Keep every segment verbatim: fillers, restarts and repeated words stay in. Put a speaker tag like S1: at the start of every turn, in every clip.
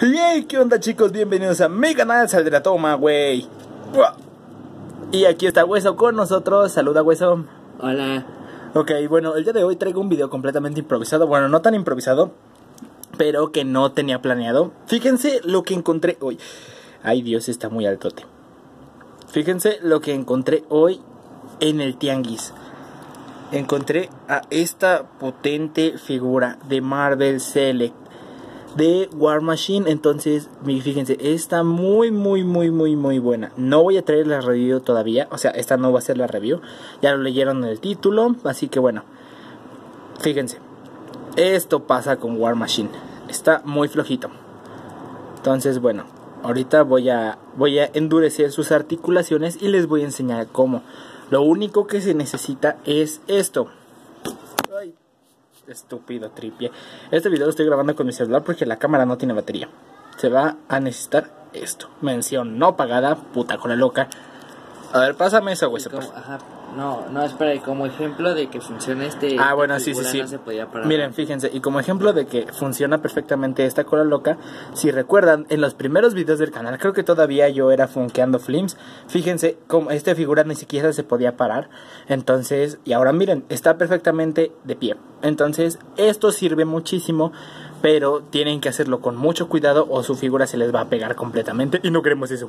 S1: Hey, ¿qué onda, chicos? Bienvenidos a mi canal, Sal de la Toma, güey. Y aquí está Hueso con nosotros. Saluda, Hueso.
S2: Hola.
S1: Ok, bueno, el día de hoy traigo un video completamente improvisado. Bueno, no tan improvisado, pero que no tenía planeado. Fíjense lo que encontré hoy. Ay, Dios, está muy altote. Fíjense lo que encontré hoy en el tianguis. Encontré a esta potente figura de Marvel Select de War Machine. Entonces, fíjense, está muy, muy, muy, muy, muy buena. No voy a traer la review todavía. O sea, esta no va a ser la review. Ya lo leyeron en el título. Así que bueno, fíjense, esto pasa con War Machine. Está muy flojito. Entonces, bueno, ahorita voy a, voy a endurecer sus articulaciones y les voy a enseñar cómo. Lo único que se necesita es esto. Ay, estúpido tripie. Este video lo estoy grabando con mi celular porque la cámara no tiene batería. Se va a necesitar esto. Mención no pagada, puta con la loca. A ver, pásame eso, güey.
S2: Ajá. No, no, espera, y como ejemplo de que funciona este...
S1: Ah, bueno, sí, sí, sí.
S2: No se podía parar.
S1: Miren, fíjense, y como ejemplo de que funciona perfectamente esta cola loca, si recuerdan, en los primeros videos del canal, creo que todavía yo era funkeando flims, fíjense, como esta figura ni siquiera se podía parar, entonces, y ahora miren, está perfectamente de pie. Entonces, esto sirve muchísimo, pero tienen que hacerlo con mucho cuidado o su figura se les va a pegar completamente, y no queremos eso.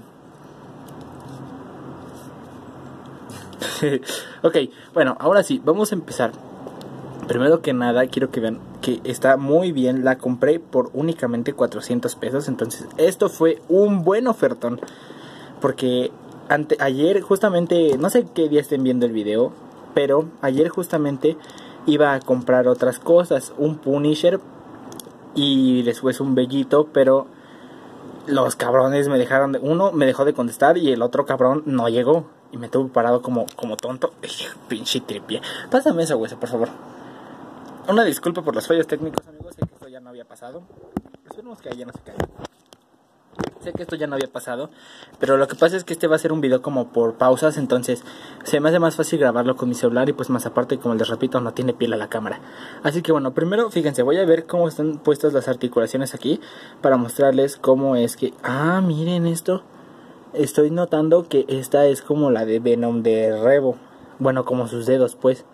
S1: Ok, bueno, ahora sí, vamos a empezar. Primero que nada, quiero que vean que está muy bien. La compré por únicamente cuatrocientos pesos. Entonces, esto fue un buen ofertón. Porque ante, ayer justamente, no sé qué día estén viendo el video, pero ayer justamente iba a comprar otras cosas. Un Punisher y después un Bellito, pero los cabrones me dejaron de... Uno me dejó de contestar y el otro cabrón no llegó. Y me tuve parado como, como tonto. Pinche tripie. Pásame esa huesa, por favor. Una disculpa por los fallos técnicos, amigos. Sé que esto ya no había pasado. Esperemos que ya no se caiga. Sé que esto ya no había pasado. Pero lo que pasa es que este va a ser un video como por pausas. Entonces se me hace más fácil grabarlo con mi celular. Y pues más aparte, como les repito, no tiene piel a la cámara. Así que bueno, primero fíjense, voy a ver cómo están puestas las articulaciones aquí. Para mostrarles cómo es que... Ah, miren esto. Estoy notando que esta es como la de Venom de Revo. Bueno, como sus dedos, pues.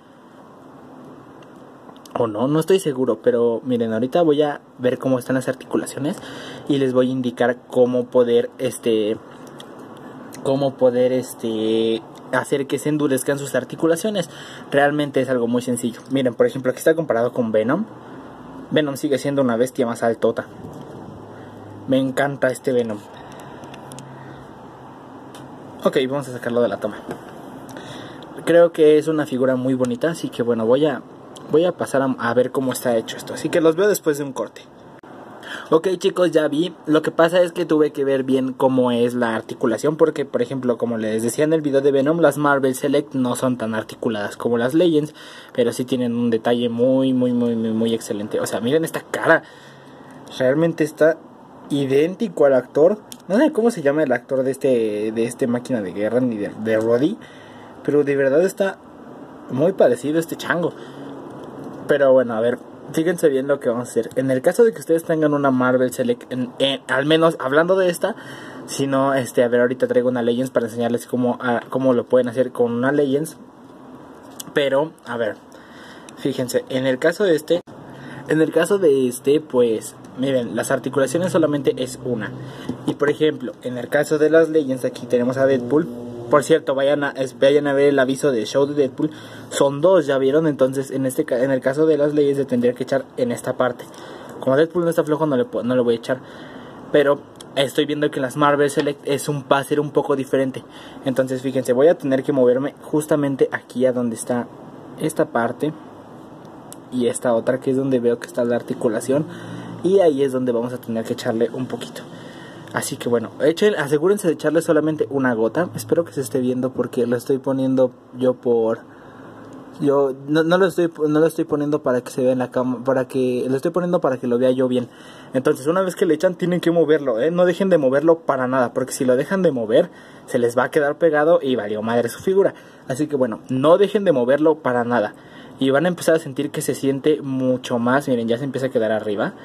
S1: O no, no estoy seguro. Pero miren, ahorita voy a ver cómo están las articulaciones. Y les voy a indicar cómo poder, este... Cómo poder, este... hacer que se endurezcan sus articulaciones. Realmente es algo muy sencillo. Miren, por ejemplo, aquí está comparado con Venom. Venom sigue siendo una bestia más altota. Me encanta este Venom. Ok, vamos a sacarlo de la toma. Creo que es una figura muy bonita, así que bueno, voy a voy a pasar a, a ver cómo está hecho esto. Así que los veo después de un corte. Ok, chicos, ya vi. Lo que pasa es que tuve que ver bien cómo es la articulación, porque por ejemplo, como les decía en el video de Venom, las Marvel Select no son tan articuladas como las Legends, pero sí tienen un detalle muy, muy, muy, muy, muy excelente. O sea, miren esta cara. Realmente está idéntico al actor. No sé cómo se llama el actor de este de este máquina de guerra ni de, de Roddy, pero de verdad está muy parecido a este chango. Pero bueno, a ver, fíjense bien lo que vamos a hacer. En el caso de que ustedes tengan una Marvel Select, en, en, al menos hablando de esta, si no, este, a ver, ahorita traigo una Legends para enseñarles cómo, a, cómo lo pueden hacer con una Legends. Pero, a ver, fíjense, en el caso de este, en el caso de este, pues... Miren, las articulaciones solamente es una. Y por ejemplo, en el caso de las Legends, aquí tenemos a Deadpool. Por cierto, vayan a, es, vayan a ver el aviso de show de Deadpool. Son dos, ¿ya vieron? Entonces, en este en el caso de las Legends, se tendría que echar en esta parte. Como Deadpool no está flojo, no le, no le voy a echar. Pero estoy viendo que las Marvel Select es un, va a ser un poco diferente. Entonces, fíjense, voy a tener que moverme justamente aquí a donde está esta parte. Y esta otra, que es donde veo que está la articulación. Y ahí es donde vamos a tener que echarle un poquito. Así que bueno, echen, asegúrense de echarle solamente una gota. Espero que se esté viendo porque lo estoy poniendo yo por... Yo no, no lo estoy no lo estoy poniendo para que se vea en la cámara, para que lo estoy poniendo para que lo vea yo bien. Entonces, una vez que le echan, tienen que moverlo, ¿eh? No dejen de moverlo para nada, porque si lo dejan de mover, se les va a quedar pegado y valió madre su figura. Así que bueno, no dejen de moverlo para nada. Y van a empezar a sentir que se siente mucho más. Miren, ya se empieza a quedar arriba.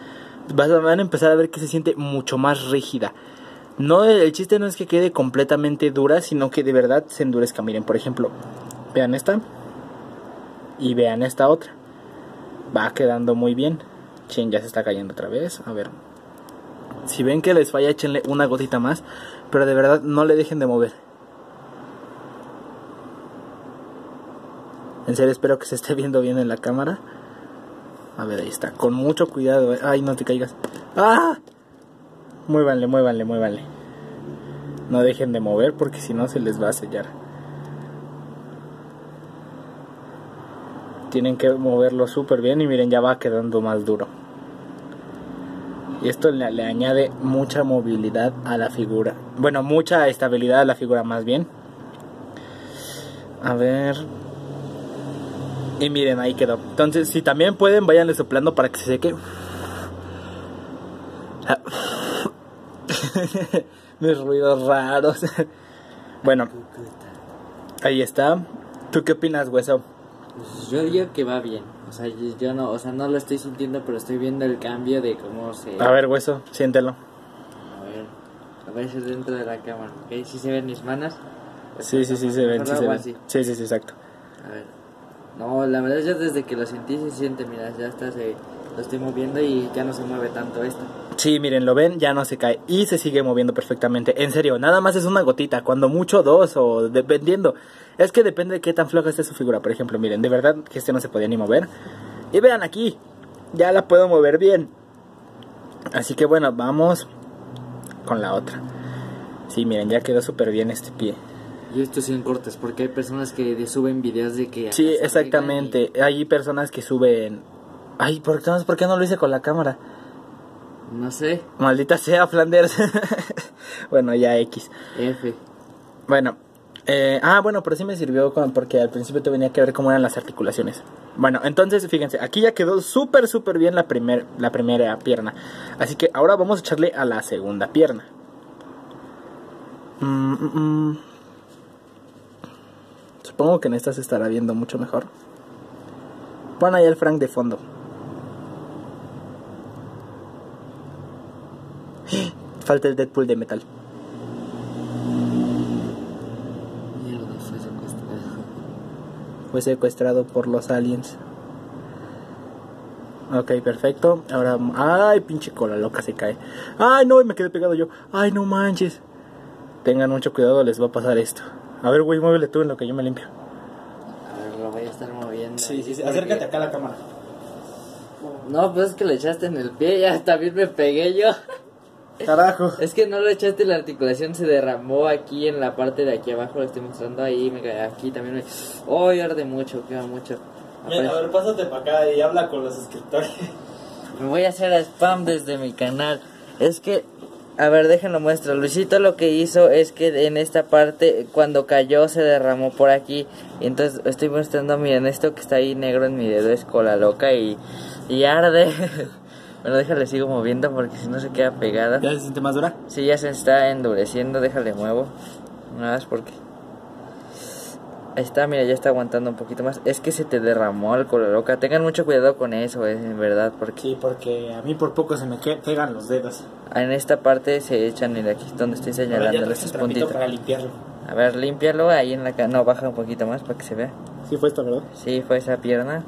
S1: vas a, van a empezar a ver que se siente mucho más rígida. No, el chiste no es que quede completamente dura, sino que de verdad se endurezca. Miren, por ejemplo, vean esta y vean esta otra. Va quedando muy bien. Chin, ya se está cayendo otra vez. A ver. Si ven que les falla, échenle una gotita más. Pero de verdad no le dejen de mover. En serio, espero que se esté viendo bien en la cámara. A ver, ahí está. Con mucho cuidado. Ay, no te caigas. ¡Ah! Muévanle, muévanle, muévanle. No dejen de mover porque si no se les va a sellar. Tienen que moverlo súper bien y miren, ya va quedando más duro. Y esto le, le añade mucha movilidad a la figura. Bueno, mucha estabilidad a la figura más bien. A ver. Y miren, ahí quedó. Entonces, si también pueden, váyanle soplando para que se seque. Mis ruidos raros. Bueno, ahí está. ¿Tú qué opinas, Hueso?
S2: Pues yo digo que va bien. O sea, yo, yo no, o sea, no lo estoy sintiendo, pero estoy viendo el cambio de cómo se...
S1: A ver, Hueso, siéntelo.
S2: A ver, a ver si es dentro de la cámara, ¿ok? ¿Sí se ven mis manos?
S1: Sí, sí, sí se ven, sí se ven.
S2: Así.
S1: Sí, sí, sí, exacto.
S2: A ver. No, la verdad yo desde que lo sentí se siente, mira, ya está, se, lo estoy moviendo y ya no se mueve tanto esto.
S1: Sí, miren, lo ven, ya no se cae y se sigue moviendo perfectamente. En serio, nada más es una gotita, cuando mucho dos o dependiendo. Es que depende de qué tan floja esté su figura. Por ejemplo, miren, de verdad que este no se podía ni mover. Y vean aquí, ya la puedo mover bien. Así que bueno, vamos con la otra. Sí, miren, ya quedó súper bien este pie.
S2: Y esto sin cortes, porque hay personas que suben videos de que...
S1: Sí, exactamente. Y... hay personas que suben... Ay, ¿por qué, ¿por qué no lo hice con la cámara?
S2: No sé.
S1: Maldita sea, Flanders. Bueno, ya X.
S2: F.
S1: Bueno. Eh, ah, bueno, pero sí me sirvió con, porque al principio te venía que ver cómo eran las articulaciones. Bueno, entonces, fíjense, aquí ya quedó súper, súper bien la, primer, la primera pierna. Así que ahora vamos a echarle a la segunda pierna. Mm, mm, mm. Supongo que en esta se estará viendo mucho mejor. Pon ahí el Frank de fondo. Falta el Deadpool de metal.
S2: Mierda, fue secuestrado.
S1: Fue secuestrado por los aliens. Ok, perfecto. Ahora, ay, pinche cola loca se cae. Ay, no, me quedé pegado yo. Ay, no manches. Tengan mucho cuidado, les va a pasar esto. A ver, güey, muévele tú en lo que yo me limpio.
S2: A ver, lo voy a estar moviendo.
S1: Sí, sí, sí. Acércate acá a la cámara.
S2: No, pues es que le echaste en el pie, ya también me pegué yo.
S1: Carajo.
S2: Es que no lo echaste, la articulación se derramó aquí en la parte de aquí abajo, lo estoy mostrando ahí, me cae aquí también me... Oh, arde mucho, queda mucho.
S1: Mira, a ver, pásate para acá y habla con los suscriptores.
S2: Me voy a hacer spam desde mi canal. Es que, a ver, déjenlo muestro. Luisito lo que hizo es que en esta parte, cuando cayó, se derramó por aquí. Y entonces estoy mostrando, miren, esto que está ahí negro en mi dedo es cola loca y, y arde. Bueno, déjale, sigo moviendo porque si no se queda pegada.
S1: ¿Ya se siente más dura?
S2: Sí, ya se está endureciendo, déjale muevo. Nada más porque... Ahí está, mira, ya está aguantando un poquito más. Es que se te derramó el cola loca. Tengan mucho cuidado con eso, es en verdad, porque...
S1: Sí, porque a mí por poco se me pegan los dedos.
S2: En esta parte se echan, mira, aquí donde estoy señalando estos puntitos.
S1: Para limpiarlo.
S2: A ver, límpialo ahí en la... No, baja un poquito más para que se vea.
S1: Sí fue esto, ¿verdad?
S2: Sí, fue esa pierna.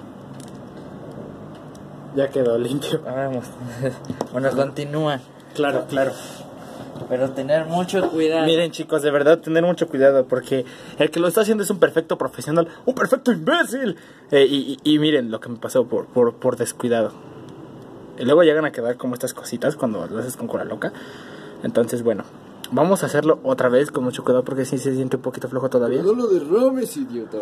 S1: Ya quedó limpio.
S2: Vamos. Bueno, continúa.
S1: Claro, claro.
S2: Pero tener mucho cuidado.
S1: Miren, chicos, de verdad tener mucho cuidado, porque el que lo está haciendo es un perfecto profesional, un perfecto imbécil. Eh, y, y, y miren lo que me pasó por, por, por descuidado. Y luego llegan a quedar como estas cositas cuando lo haces con cola loca. Entonces, bueno, vamos a hacerlo otra vez con mucho cuidado, porque sí se siente un poquito flojo todavía.
S2: No lo derrames, idiota.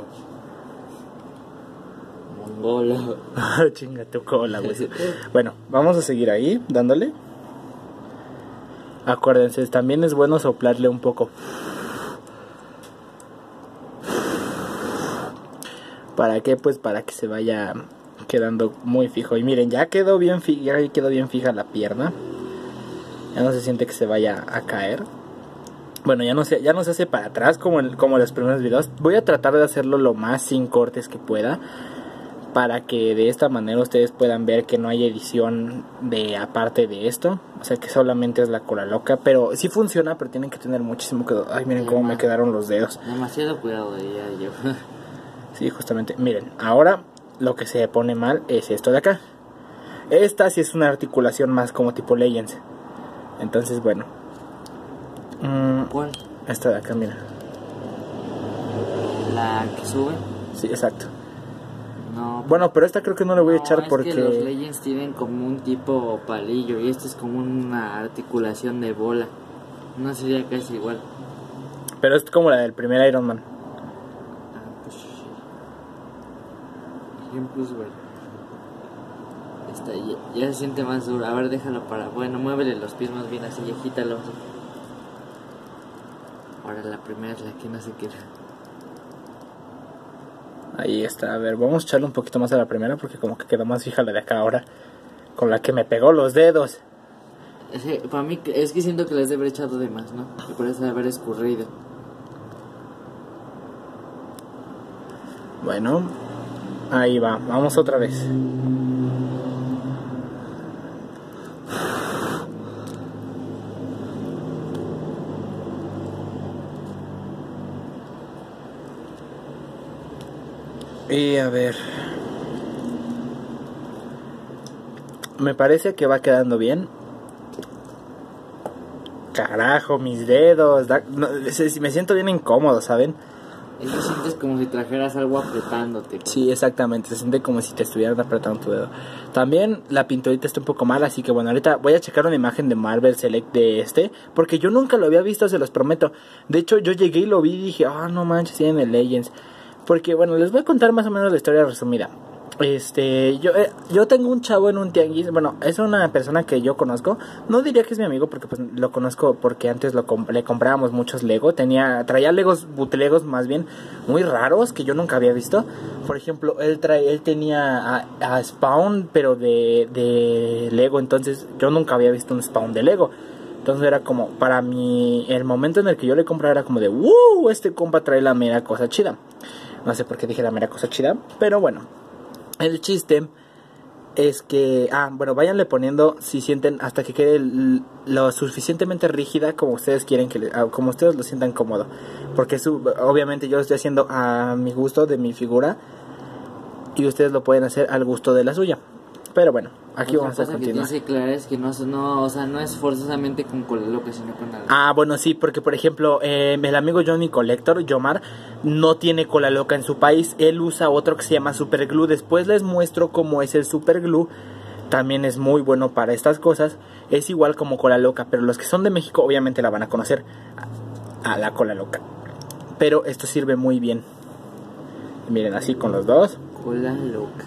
S2: Mongolo.
S1: Chinga tu cola, güey. Bueno, vamos a seguir ahí, dándole. Acuérdense, también es bueno soplarle un poco. ¿Para qué? Pues para que se vaya quedando muy fijo. Y miren, ya quedó bien fija, ya quedó bien fija la pierna. Ya no se siente que se vaya a caer. Bueno, ya no se, ya no se hace para atrás como en, como en los primeros videos. Voy a tratar de hacerlo lo más sin cortes que pueda. para que de esta manera ustedes puedan ver que no hay edición de aparte de esto, o sea que solamente es la cola loca, pero sí funciona, pero tienen que tener muchísimo cuidado. Ay, miren cómo me quedaron los dedos.
S2: Demasiado cuidado, diría yo.
S1: Sí, justamente, miren, ahora lo que se pone mal es esto de acá. Esta sí es una articulación más como tipo Legends. Entonces, bueno. Mm,
S2: ¿Cuál?
S1: Esta de acá, mira.
S2: ¿La que sube?
S1: Sí, exacto.
S2: No.
S1: Bueno, pero esta creo que no le voy a echar
S2: es
S1: porque...
S2: que los Legends tienen como un tipo palillo y este es como una articulación de bola. No sería casi igual.
S1: Pero es como la del primer Iron Man.
S2: Ah, pues sí. Ejemplos, güey. Esta ya, ya se siente más duro. A ver, déjalo para... Bueno, muévele los pies más bien así y agítalo así. Ahora la primera es la que no se queda.
S1: Ahí está, a ver, vamos a echarle un poquito más a la primera porque como que quedó más fija la de acá ahora. Con la que me pegó los dedos.
S2: Ese, para mí es que siento que les debe haber echado de más, ¿no? Me parece haber escurrido.
S1: Bueno, ahí va, vamos otra vez. Y a ver, me parece que va quedando bien. Carajo, mis dedos, da, no, me siento bien incómodo, ¿saben?
S2: Eso sientes como si trajeras algo apretándote.
S1: Sí, exactamente, se siente como si te estuvieran apretando tu dedo. También la pinturita está un poco mal, así que bueno, ahorita voy a checar una imagen de Marvel Select de este, porque yo nunca lo había visto, se los prometo. De hecho, yo llegué y lo vi y dije, ah, oh, no manches, tienen el Legends. Porque bueno, les voy a contar más o menos la historia resumida. Este, yo, eh, yo tengo un chavo en un tianguis, bueno, es una persona que yo conozco, no diría que es mi amigo porque pues lo conozco porque antes lo comp le comprábamos muchos Lego, tenía, traía Legos, bootlegos más bien, muy raros que yo nunca había visto. Por ejemplo, él trae, él tenía a, a Spawn, pero de, de Lego, entonces yo nunca había visto un Spawn de Lego. Entonces era como, para mí, el momento en el que yo le compraba era como de, ¡wow! Este compa trae la mera cosa chida. No sé por qué dije la mera cosa chida, pero bueno. El chiste es que, ah, bueno, váyanle poniendo si sienten hasta que quede lo suficientemente rígida como ustedes quieren que, le, como ustedes lo sientan cómodo. Porque su, obviamente yo lo estoy haciendo a mi gusto de mi figura y ustedes lo pueden hacer al gusto de la suya. Pero bueno, aquí
S2: Otra
S1: vamos a
S2: cosa
S1: continuar.
S2: que tienes que aclarar es que no, no, o sea, no es forzosamente con cola loca, sino con algo.
S1: Ah, bueno, sí, porque por ejemplo, eh, el amigo Johnny Collector, Yomar, no tiene cola loca en su país. Él usa otro que se llama Super Glue. Después les muestro cómo es el Super Glue. También es muy bueno para estas cosas. Es igual como cola loca, pero los que son de México obviamente la van a conocer a la cola loca. Pero esto sirve muy bien. Miren, así con los dos.
S2: Cola loca.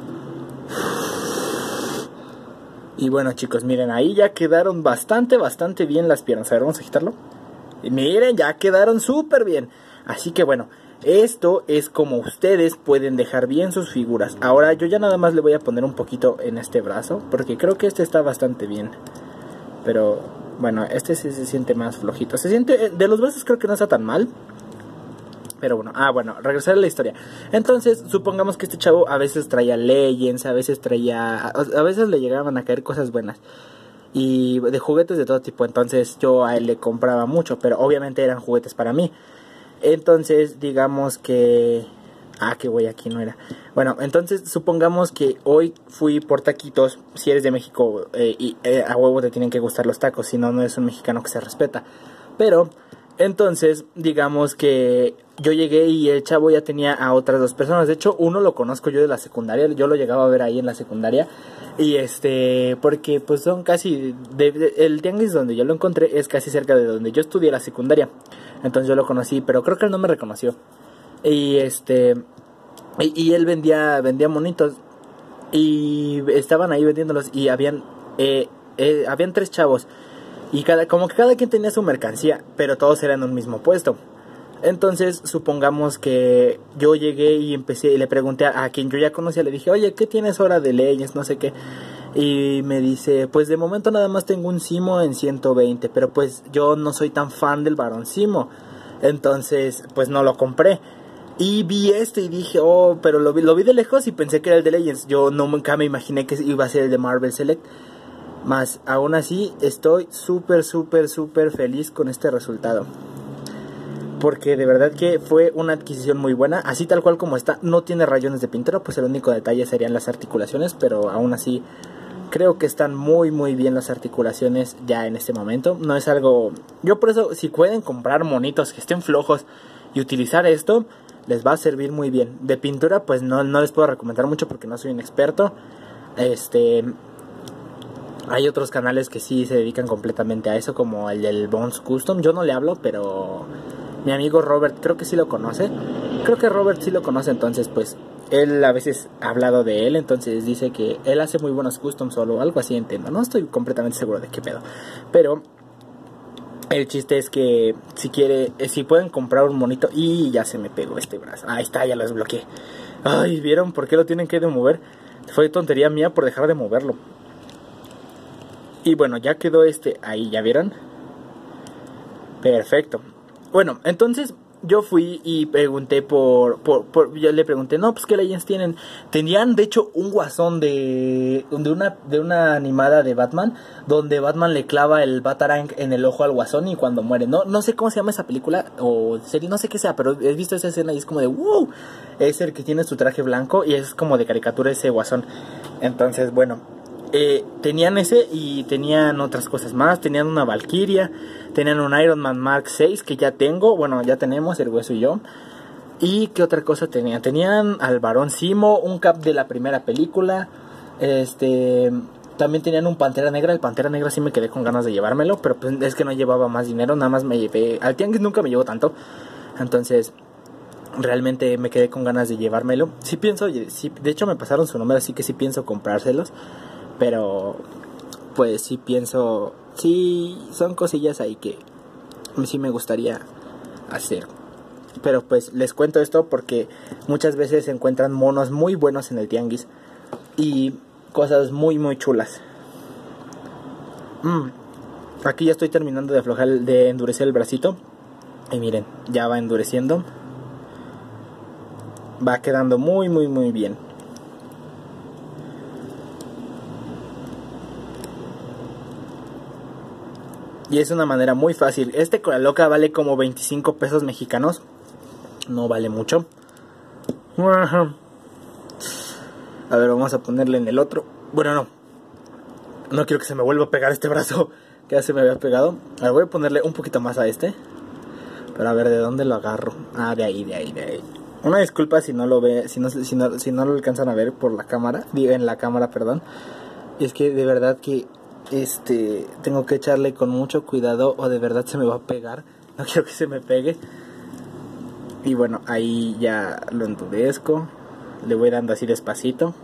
S1: Y bueno, chicos, miren, ahí ya quedaron bastante, bastante bien las piernas. A ver, vamos a quitarlo. Y miren, ya quedaron súper bien. Así que bueno, esto es como ustedes pueden dejar bien sus figuras. Ahora yo ya nada más le voy a poner un poquito en este brazo, porque creo que este está bastante bien. Pero bueno, este sí se siente más flojito. Se siente, de los brazos creo que no está tan mal. Pero bueno, ah bueno, regresar a la historia. Entonces, supongamos que este chavo a veces traía Legends, a veces traía, a veces le llegaban a caer cosas buenas. Y de juguetes de todo tipo, entonces yo a él le compraba mucho, pero obviamente eran juguetes para mí. Entonces, digamos que... Ah, que güey, aquí no era. Bueno, entonces supongamos que hoy fui por taquitos. Si eres de México, eh, y eh, a huevo te tienen que gustar los tacos, si no, no es un mexicano que se respeta. Pero... entonces, digamos que yo llegué y el chavo ya tenía a otras dos personas. De hecho, uno lo conozco yo de la secundaria. Yo lo llegaba a ver ahí en la secundaria. Y este, porque pues son casi... De, de, el tianguis donde yo lo encontré es casi cerca de donde yo estudié la secundaria. Entonces yo lo conocí, pero creo que él no me reconoció. Y este... Y, y él vendía, vendía monitos. Y estaban ahí vendiéndolos. Y habían... Eh, eh, habían tres chavos. Y cada, como que cada quien tenía su mercancía, pero todos eran en un mismo puesto. Entonces, supongamos que yo llegué y empecé, y le pregunté a, a quien yo ya conocía, le dije, oye, ¿qué tienes ahora de Legends? No sé qué. Y me dice, pues de momento nada más tengo un Simo en ciento veinte, pero pues yo no soy tan fan del varón Simo. Entonces, pues no lo compré. Y vi este y dije, oh, pero lo vi, lo vi de lejos y pensé que era el de Legends. Yo no nunca me imaginé que iba a ser el de Marvel Select. Más aún así estoy súper, súper, súper feliz con este resultado. Porque de verdad que fue una adquisición muy buena. Así tal cual como está, no tiene rayones de pintura. Pues el único detalle serían las articulaciones. Pero aún así creo que están muy muy bien las articulaciones ya en este momento. No es algo... Yo por eso, si pueden comprar monitos que estén flojos y utilizar esto, les va a servir muy bien. De pintura pues no, no les puedo recomendar mucho porque no soy un experto. Este... Hay otros canales que sí se dedican completamente a eso, como el del Bones Custom. Yo no le hablo, pero mi amigo Robert creo que sí lo conoce. Creo que Robert sí lo conoce, entonces pues él a veces ha hablado de él. Entonces dice que él hace muy buenos customs o algo así, entiendo. No estoy completamente seguro de qué pedo, pero el chiste es que si quiere, si pueden comprar un monito. Y ya se me pegó este brazo. Ahí está, ya lo desbloqueé. Ay, ¿vieron por qué lo tienen que de mover? Fue tontería mía por dejar de moverlo. Y bueno, ya quedó este ahí, ¿ya vieron? Perfecto. Bueno, entonces yo fui y pregunté por, por, por... Yo le pregunté, no, pues ¿qué Legends tienen? Tenían, de hecho, un guasón de... De una, de una animada de Batman, donde Batman le clava el Batarang en el ojo al guasón y cuando muere. No, no sé cómo se llama esa película o serie, no sé qué sea, pero he visto esa escena y es como de wow. Es el que tiene su traje blanco y es como de caricatura ese guasón. Entonces, bueno... Eh, tenían ese y tenían otras cosas más. Tenían una Valkyria, tenían un Iron Man Mark seis que ya tengo. Bueno, ya tenemos, el hueso y yo. ¿Y qué otra cosa tenían? Tenían al Barón Simo, un cap de la primera película. Este... También tenían un Pantera Negra. El Pantera Negra sí me quedé con ganas de llevármelo, pero pues es que no llevaba más dinero. Nada más me llevé... Al tianguis nunca me llevo tanto. Entonces... Realmente me quedé con ganas de llevármelo. Sí pienso... Sí, de hecho me pasaron su número, así que sí pienso comprárselos. Pero, pues sí pienso, sí son cosillas ahí que sí me gustaría hacer. Pero pues les cuento esto porque muchas veces se encuentran monos muy buenos en el tianguis y cosas muy muy chulas. Mm. Aquí ya estoy terminando de aflojar, de endurecer el bracito. Y miren, ya va endureciendo. Va quedando muy muy muy bien. Y es una manera muy fácil. Este Cola Loca vale como veinticinco pesos mexicanos. No vale mucho. A ver, vamos a ponerle en el otro. Bueno, no. No quiero que se me vuelva a pegar este brazo. Que ya se me había pegado. A ver, voy a ponerle un poquito más a este. Pero a ver, ¿de dónde lo agarro? Ah, de ahí, de ahí, de ahí. Una disculpa si no lo ve, si no, si no, si no lo alcanzan a ver por la cámara. Digo, en la cámara, perdón. Es que de verdad que... Este, tengo que echarle con mucho cuidado o de verdad se me va a pegar. No quiero que se me pegue. Y bueno, ahí ya lo endurezco. Le voy dando así despacito.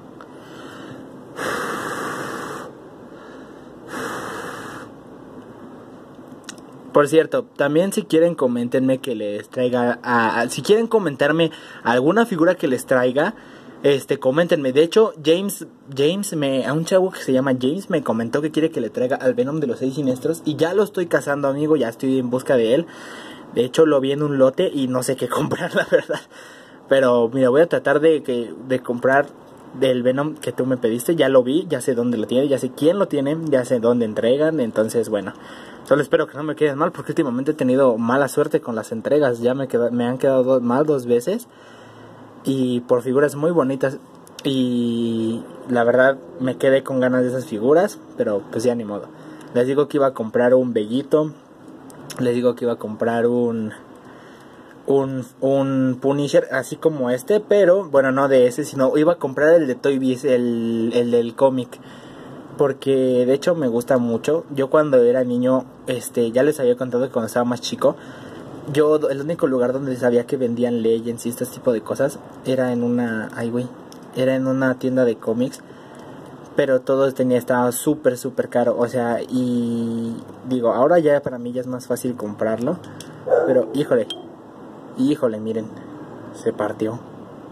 S1: Por cierto, también si quieren coméntenme que les traiga a, a, si quieren comentarme alguna figura que les traiga, Este, coméntenme. De hecho, James, James me, a un chavo que se llama James me comentó que quiere que le traiga al Venom de los Seis Siniestros. Y ya lo estoy cazando, amigo, ya estoy en busca de él. De hecho, lo vi en un lote y no sé qué comprar, la verdad. Pero, mira, voy a tratar de, que, de comprar del Venom que tú me pediste. Ya lo vi, ya sé dónde lo tiene, ya sé quién lo tiene, ya sé dónde entregan. Entonces, bueno, solo espero que no me queden mal, porque últimamente he tenido mala suerte con las entregas. Ya me, queda, me han quedado do, mal dos veces. Y por figuras muy bonitas. Y la verdad me quedé con ganas de esas figuras. Pero pues ya ni modo. Les digo que iba a comprar un Bellito. Les digo que iba a comprar un Un, un Punisher así como este. Pero bueno, no de ese, sino iba a comprar el de Toy Biz, el, el del cómic. Porque de hecho me gusta mucho. Yo cuando era niño, este, ya les había contado que cuando estaba más chico, yo, el único lugar donde sabía que vendían Legends y este tipo de cosas era en una, ay güey, era en una tienda de cómics. Pero todo tenía, estaba súper, súper caro. O sea, y digo, ahora ya para mí ya es más fácil comprarlo. Pero, híjole, híjole, miren, se partió.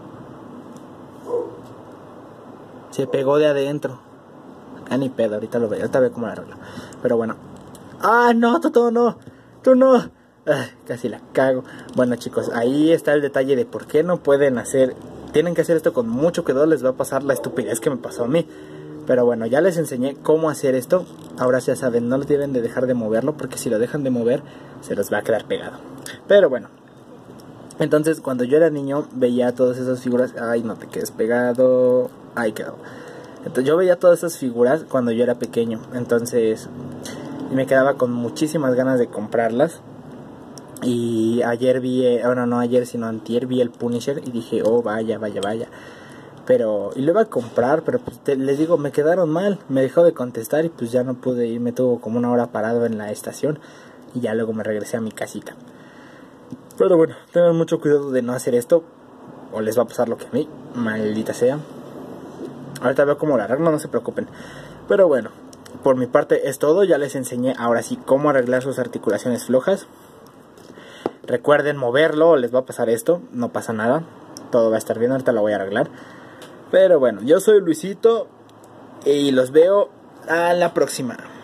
S1: Se pegó de adentro. Ah, ni pedo, ahorita lo veo, ahorita veo cómo lo arreglo. Pero bueno. Ah, no, Toto, no, tú no. Ay, casi la cago. Bueno, chicos, ahí está el detalle de por qué no pueden hacer... Tienen que hacer esto con mucho cuidado, les va a pasar la estupidez que me pasó a mí. Pero bueno, ya les enseñé cómo hacer esto. Ahora ya saben, no deben de dejar de moverlo, porque si lo dejan de mover, se los va a quedar pegado. Pero bueno, entonces cuando yo era niño, veía todas esas figuras. Ay, no te quedes pegado. Ahí quedó. Entonces yo veía todas esas figuras cuando yo era pequeño. Entonces me quedaba con muchísimas ganas de comprarlas. Y ayer vi, eh, bueno no ayer sino antier vi el Punisher y dije, oh vaya, vaya, vaya. Pero, y lo iba a comprar, pero pues te, les digo, me quedaron mal. Me dejó de contestar y pues ya no pude ir. Me tuvo como una hora parado en la estación. Y ya luego me regresé a mi casita. Pero bueno, tengan mucho cuidado de no hacer esto, o les va a pasar lo que a mí, maldita sea. Ahorita veo cómo la arreglo, no se preocupen. Pero bueno, por mi parte es todo. Ya les enseñé ahora sí cómo arreglar sus articulaciones flojas. Recuerden moverlo, les va a pasar esto, no pasa nada. Todo va a estar bien, ahorita lo voy a arreglar. Pero bueno, yo soy Luisito y los veo a la próxima.